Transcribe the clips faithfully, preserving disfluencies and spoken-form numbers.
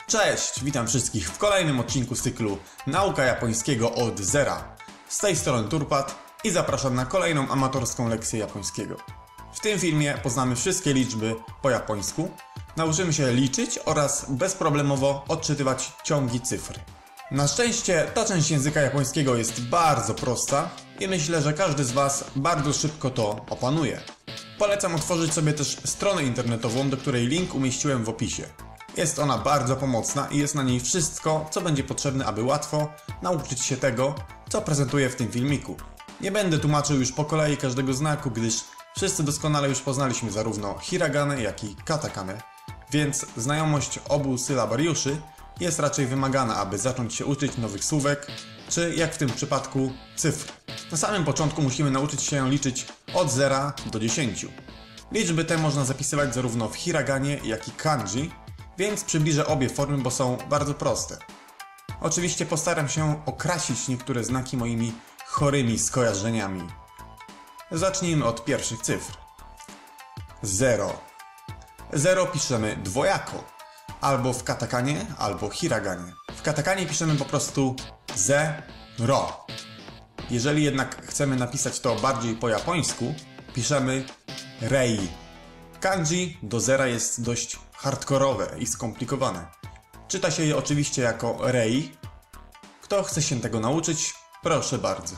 Cześć, witam wszystkich w kolejnym odcinku z cyklu Nauka japońskiego od zera. Z tej strony Turpat i zapraszam na kolejną amatorską lekcję japońskiego. W tym filmie poznamy wszystkie liczby po japońsku, nauczymy się liczyć oraz bezproblemowo odczytywać ciągi cyfr. Na szczęście ta część języka japońskiego jest bardzo prosta i myślę, że każdy z Was bardzo szybko to opanuje. Polecam otworzyć sobie też stronę internetową, do której link umieściłem w opisie. Jest ona bardzo pomocna i jest na niej wszystko, co będzie potrzebne, aby łatwo nauczyć się tego, co prezentuję w tym filmiku. Nie będę tłumaczył już po kolei każdego znaku, gdyż wszyscy doskonale już poznaliśmy zarówno hiraganę, jak i katakanę, więc znajomość obu sylabariuszy jest raczej wymagana, aby zacząć się uczyć nowych słówek, czy jak w tym przypadku cyfr. Na samym początku musimy nauczyć się liczyć od zera do dziesięciu. Liczby te można zapisywać zarówno w hiraganie, jak i kanji, więc przybliżę obie formy, bo są bardzo proste. Oczywiście postaram się okrasić niektóre znaki moimi chorymi skojarzeniami. Zacznijmy od pierwszych cyfr. zero. zero piszemy dwojako. Albo w katakanie, albo hiraganie. W katakanie piszemy po prostu zero. Jeżeli jednak chcemy napisać to bardziej po japońsku, piszemy rei. Kanji do zera jest dość hardkorowe i skomplikowane. Czyta się je oczywiście jako rei. Kto chce się tego nauczyć, proszę bardzo.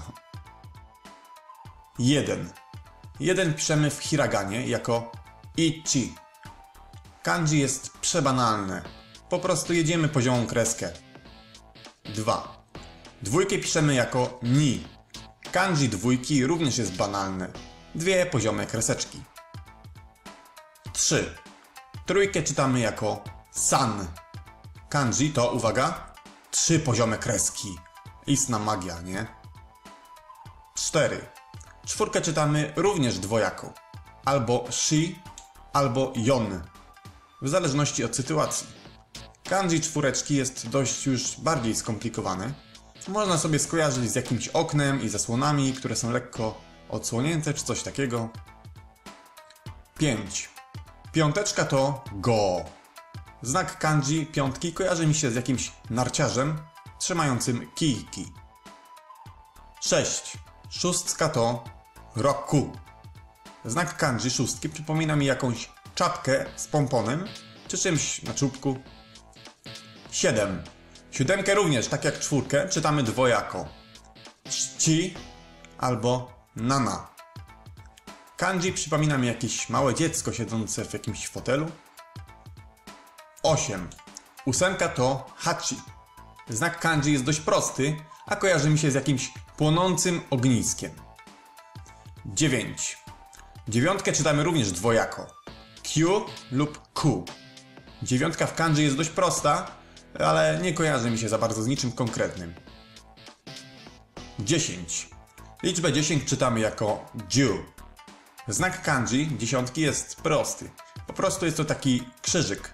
jeden. jeden piszemy w hiraganie jako ichi. Kanji jest przebanalne. Po prostu jedziemy poziomą kreskę. dwa. Dwójkę piszemy jako ni. Kanji dwójki również jest banalne. Dwie poziome kreseczki. trzy. Trójkę czytamy jako san. Kanji to, uwaga, trzy poziome kreski. Istna magia, nie? cztery. Czwórkę czytamy również dwojako. Albo shi, albo yon. W zależności od sytuacji. Kanji czwóreczki jest dość już bardziej skomplikowane. Można sobie skojarzyć z jakimś oknem i zasłonami, które są lekko odsłonięte, czy coś takiego. pięć. Piąteczka to go. Znak kanji piątki kojarzy mi się z jakimś narciarzem trzymającym kijki. sześć. Szóstka to roku. Znak kanji szóstki przypomina mi jakąś czapkę z pomponem czy czymś na czubku. siedem. Siódemkę również, tak jak czwórkę, czytamy dwojako. Ci albo nana. Kanji przypomina mi jakieś małe dziecko siedzące w jakimś fotelu. osiem. Ósemka to hachi. Znak kanji jest dość prosty, a kojarzy mi się z jakimś płonącym ogniskiem. dziewięć. Dziewiątkę czytamy również dwojako. Q lub Q. Dziewiątka w kanji jest dość prosta, ale nie kojarzy mi się za bardzo z niczym konkretnym. dziesięć. Liczbę dziesięć czytamy jako jiu. Znak kanji dziesiątki jest prosty. Po prostu jest to taki krzyżyk.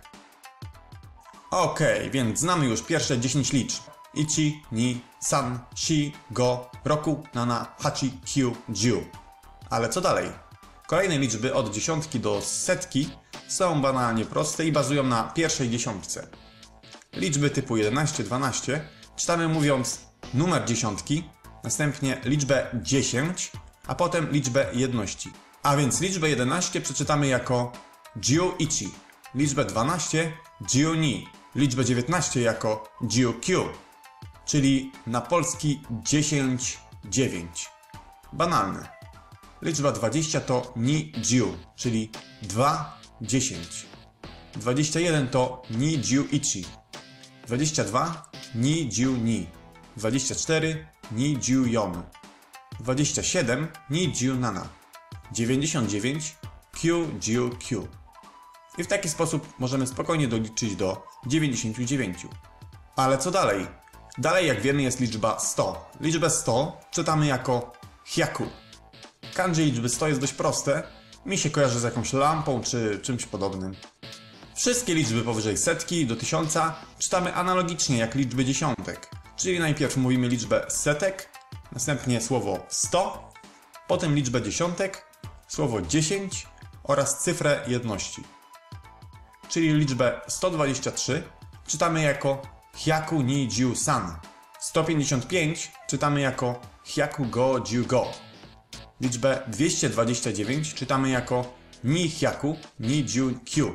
Ok, więc znamy już pierwsze dziesięć liczb. Ichi, ni, san, shi, go, roku, nana, hachi, kyu, jiu. Ale co dalej? Kolejne liczby od dziesiątki do setki są banalnie proste i bazują na pierwszej dziesiątce. Liczby typu jedenaście, dwanaście czytamy mówiąc numer dziesiątki, następnie liczbę dziesięć, a potem liczbę jedności. A więc liczbę jedenaście przeczytamy jako jiu-ichi, liczbę dwanaście jiu-ni, liczbę dziewiętnaście jako jiu-kyu, czyli na polski dziesięć, dziewięć. Banalne. Liczba dwadzieścia to ni-jiu, czyli dwa, dziesięć. dwadzieścia jeden to ni-jiu-ichi. dwadzieścia dwa ni-jiu-ni. dwadzieścia cztery ni-jiu-yon. dwadzieścia siedem ni-jiu-nana. dziewięćdziesiąt dziewięć Q-jiu-kyu. I w taki sposób możemy spokojnie doliczyć do dziewięćdziesięciu dziewięciu. Ale co dalej? Dalej, jak wiemy, jest liczba sto. Liczbę sto czytamy jako hyaku. Kanji liczby sto jest dość proste. Mi się kojarzy z jakąś lampą czy czymś podobnym. Wszystkie liczby powyżej setki do tysiąca czytamy analogicznie jak liczby dziesiątek. Czyli najpierw mówimy liczbę setek, następnie słowo sto, potem liczbę dziesiątek, słowo dziesięć oraz cyfrę jedności. Czyli liczbę sto dwadzieścia trzy czytamy jako hyaku ni jiu san. sto pięćdziesiąt pięć czytamy jako hyaku go jiu go. Liczbę dwieście dwadzieścia dziewięć czytamy jako ni hyaku ni jiu kyu.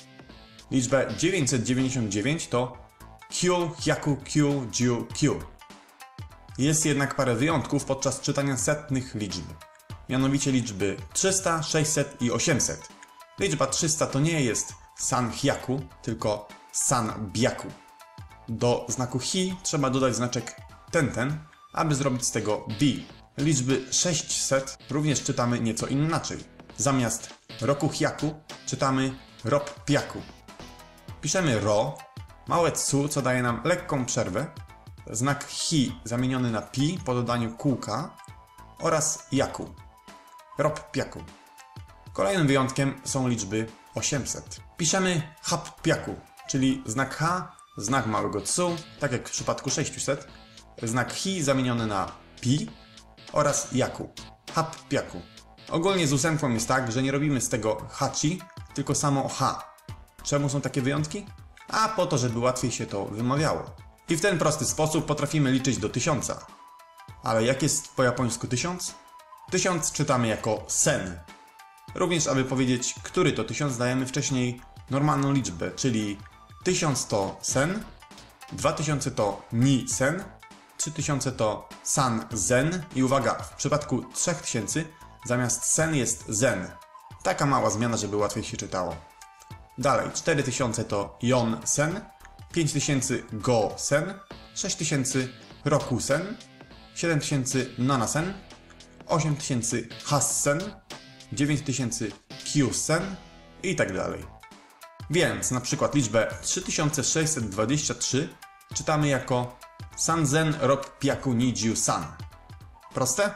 Liczbę dziewięćset dziewięćdziesiąt dziewięć to kyu hyaku kyu jiu kyu. Jest jednak parę wyjątków podczas czytania setnych liczb. Mianowicie liczby trzysta, sześćset i osiemset. Liczba trzysta to nie jest san hyaku, tylko san byaku. Do znaku hi trzeba dodać znaczek tenten, aby zrobić z tego bi. Liczby sześćset również czytamy nieco inaczej. Zamiast roku hyaku czytamy rop pyaku. Piszemy ro, małe tsu, co daje nam lekką przerwę, znak hi zamieniony na pi po dodaniu kółka oraz yaku. Rop pyaku. Kolejnym wyjątkiem są liczby osiemset. Piszemy hap pyaku, czyli znak h, znak małego tsu, tak jak w przypadku sześćset, znak hi zamieniony na pi oraz yaku. Hap pyaku. Ogólnie z ósemką jest tak, że nie robimy z tego hachi, tylko samo ha. Czemu są takie wyjątki? A po to, żeby łatwiej się to wymawiało. I w ten prosty sposób potrafimy liczyć do tysiąca. Ale jak jest po japońsku tysiąc? Tysiąc czytamy jako sen. Również, aby powiedzieć, który to tysiąc, dajemy wcześniej normalną liczbę, czyli tysiąc to sen, dwa tysiące to ni sen, trzy tysiące to san zen i uwaga, w przypadku trzech tysięcy zamiast sen jest zen. Taka mała zmiana, żeby łatwiej się czytało. Dalej, cztery tysiące to jon sen, pięć tysięcy go sen, sześć tysięcy roku sen, siedem tysięcy nana sen, osiem tysięcy has sen, dziewięć tysięcy kyu sen i tak dalej. Więc na przykład liczbę trzy tysiące sześćset dwadzieścia trzy czytamy jako sanzen rop pyaku ni jiu san. Proste?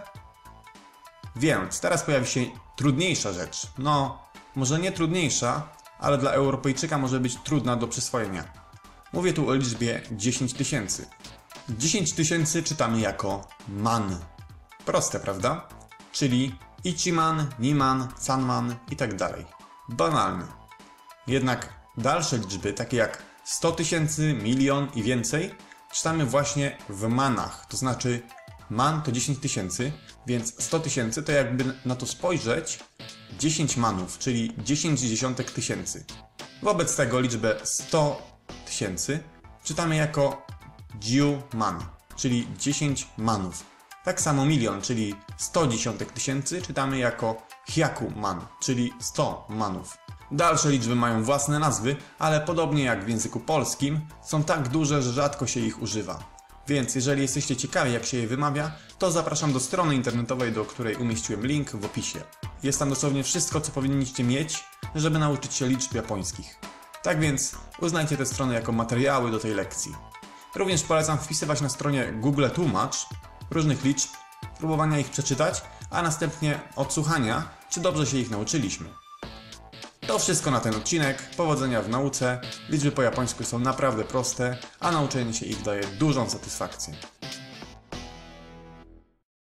Więc teraz pojawi się trudniejsza rzecz. No, może nie trudniejsza, ale dla Europejczyka może być trudna do przyswojenia. Mówię tu o liczbie dziesięć tysięcy. dziesięć tysięcy czytamy jako man. Proste, prawda? Czyli ichiman, niman, sanman i tak dalej. Banalne. Jednak dalsze liczby, takie jak sto tysięcy, milion i więcej, czytamy właśnie w manach. To znaczy man to dziesięć tysięcy, więc sto tysięcy to jakby na to spojrzeć dziesięć manów, czyli dziesięć dziesiątek tysięcy. Wobec tego liczbę sto tysięcy czytamy jako jiu man, czyli dziesięć manów. Tak samo milion, czyli sto dziesiątek tysięcy czytamy jako hyaku man, czyli sto manów. Dalsze liczby mają własne nazwy, ale podobnie jak w języku polskim, są tak duże, że rzadko się ich używa. Więc jeżeli jesteście ciekawi, jak się je wymawia, to zapraszam do strony internetowej, do której umieściłem link w opisie. Jest tam dosłownie wszystko, co powinniście mieć, żeby nauczyć się liczb japońskich. Tak więc uznajcie te strony jako materiały do tej lekcji. Również polecam wpisywać na stronie Google Tłumacz różnych liczb, próbowania ich przeczytać, a następnie odsłuchania, czy dobrze się ich nauczyliśmy. To wszystko na ten odcinek. Powodzenia w nauce. Liczby po japońsku są naprawdę proste, a nauczenie się ich daje dużą satysfakcję.